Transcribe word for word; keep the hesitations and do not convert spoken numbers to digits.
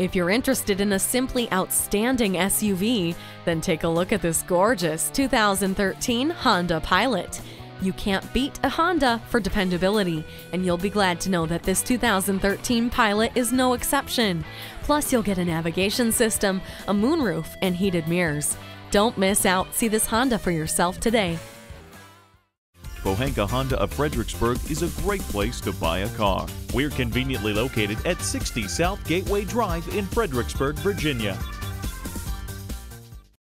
If you're interested in a simply outstanding S U V, then take a look at this gorgeous two thousand thirteen Honda Pilot. You can't beat a Honda for dependability, and you'll be glad to know that this two thousand thirteen Pilot is no exception. Plus, you'll get a navigation system, a moonroof, and heated mirrors. Don't miss out. See this Honda for yourself today. Pohanka Honda of Fredericksburg is a great place to buy a car. We're conveniently located at sixty South Gateway Drive in Fredericksburg, Virginia.